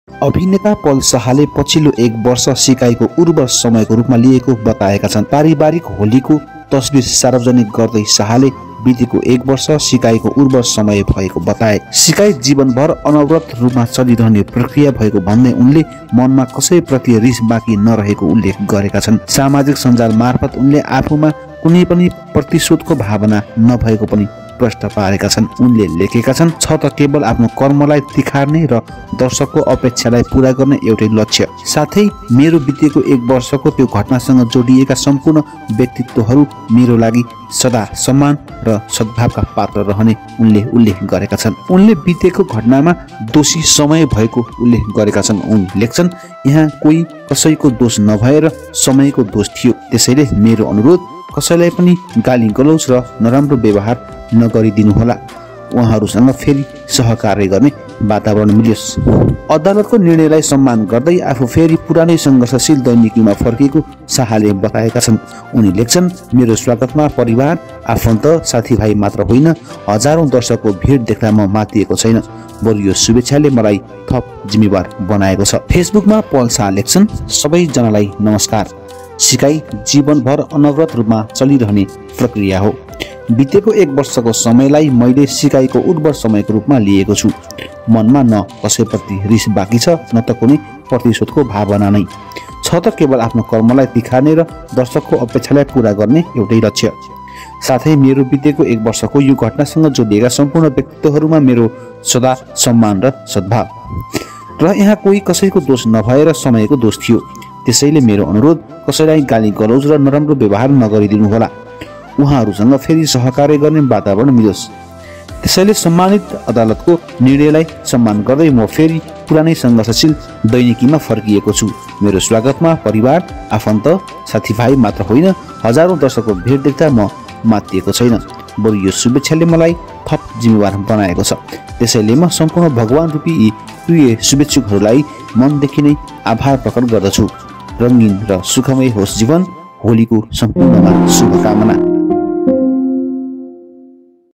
अभिनेता पल शाहले पछिल्लो 1 वर्ष सिकाइको उर्वर समयको रूपमा लिएको बताएका छन्। पारिवारिक होलीको तस्बिर सार्वजनिक गर्दै शाहले बितेको 1 वर्ष सिकाइको उर्वर समय भएको बताए। सिकाइ जीवनभर अनवरत रूपमा चलिरहने प्रक्रिया भएको भन्दै उनले मनमा कसैप्रति रिस बाँकी नरहेको उल्लेख गरेका छन्। सामाजिक सञ्जाल मार्फत उनले आफूमा कुनै पनि प्रतिशोधको भावना नभएको पनि प्रश्न पारेका छन्। उनले लेखेका छन्, छ त केवल आफ्नो कर्मलाई तिखार्ने र दर्शकको अपेक्षालाई पूरा गर्ने एउटै लक्ष्य। साथै मेरो बितेको 1 वर्षको त्यो घटनासँग जोडिएका सम्पूर्ण व्यक्तित्वहरू मेरो लागि सदा सम्मान र सद्भावका पात्र रहने उनले उल्लेख गरेका छन्। उनले बितेको घटनामा दोषी समय भएको उल्लेख गरेका छन्। उनले लेख्छन्, यहाँ कोही कसैको दोष नभएर समयको दोष थियो। त्यसैले मेरो अनुरोध, कसैलाई पनि गाली गलौज र नराम्रो व्यवहार नगरिदिनुहोला। उहाँहरूसँग फेरि सहकार्य गर्ने वातावरण मिलोस्। अदालतको निर्णयलाई सम्मान गर्दै आफू फेरि पुरानै सङ्घर्षशील दैनिकीमा फर्किएको शाहले बताएका छन्। उनी लेख्छन्, मेरो स्वागतमा परिवार, आफन्त, साथीभाइ मात्र होइन, हजारौं दर्शकको भिड देख्दा म मातिएको छैन। बरु यो शुभेच्छाले मलाई थप जिम्मेवार बनाएको छ। फेसबुकमा पल शाह लेख्छन्, सबैजनालाई नमस्कार। सिकाइ जीवनभर अनवरत रूपमा चलिरहने प्रक्रिया हो। बितेको 1 वर्षको समयलाई मैले सिकाइको उर्वर समयको रूपमा लिएको छु। मनमा न कसैप्रति रिस बाँकी छ, न त कुनै प्रतिशोधको भावना नै छ। त केवल आफ्नो कर्मलाई तिखार्ने र दर्शकको अपेक्षालाई पूरा गर्ने एउटै लक्ष्य। साथै मेरो बितेको 1 वर्षको यो घटनासँग जोडिएका सम्पूर्ण व्यक्तित्वहरूमा मेरो सदा सम्मान र सद्भाव र यहाँ कोही कसैको दोष नभएर समयको दोष थियो। त्यसैले मेरो अनुरोध, कसैलाई गाली गलौज र नराम्रो व्यवहार नगरिदिनुहोला। उहाँहरूसँग फेरि सहकार्य गर्ने वातावरण मिलोस्। त्यसैले सम्मानित अदालतको निर्णयलाई सम्मान गर्दै म फेरि पुरानै सङ्घर्षशील दैनिकीमा फर्किएको छु। मेरो स्वागतमा परिवार, आफन्त, साथीभाइ मात्र होइन, हजारौं दर्शकको भिड देख्दा म मातिएको छैन। बरु यो शुभेच्छाले मलाई थप जिम्मेवार बनाएको छ। त्यसैले म सम्पूर्ण भगवान रूपी यी प्रिय शुभेच्छुकहरूलाई मनदेखि नै आभार प्रकट गर्दछु। रङ्गीन र सुखमय होस् जीवन। होलीको सम्पूर्णमा शुभकामना।